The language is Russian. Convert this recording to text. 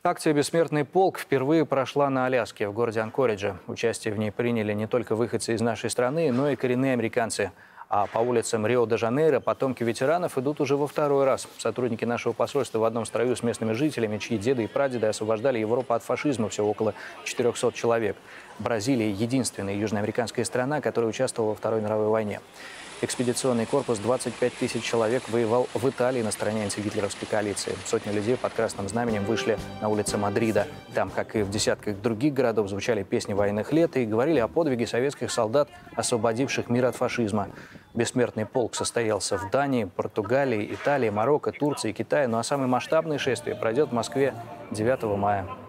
Акция «Бессмертный полк» впервые прошла на Аляске, в городе Анкоридже. Участие в ней приняли не только выходцы из нашей страны, но и коренные американцы. А по улицам Рио-де-Жанейро потомки ветеранов идут уже во второй раз. Сотрудники нашего посольства в одном строю с местными жителями, чьи деды и прадеды освобождали Европу от фашизма, всего около 400 человек. Бразилия – единственная южноамериканская страна, которая участвовала во Второй мировой войне. Экспедиционный корпус 25 тысяч человек воевал в Италии на стороне антигитлеровской коалиции. Сотни людей под красным знаменем вышли на улицы Мадрида. Там, как и в десятках других городов, звучали песни военных лет и говорили о подвиге советских солдат, освободивших мир от фашизма. Бессмертный полк состоялся в Дании, Португалии, Италии, Марокко, Турции, Китае. Ну а самое масштабное шествие пройдет в Москве 9 мая.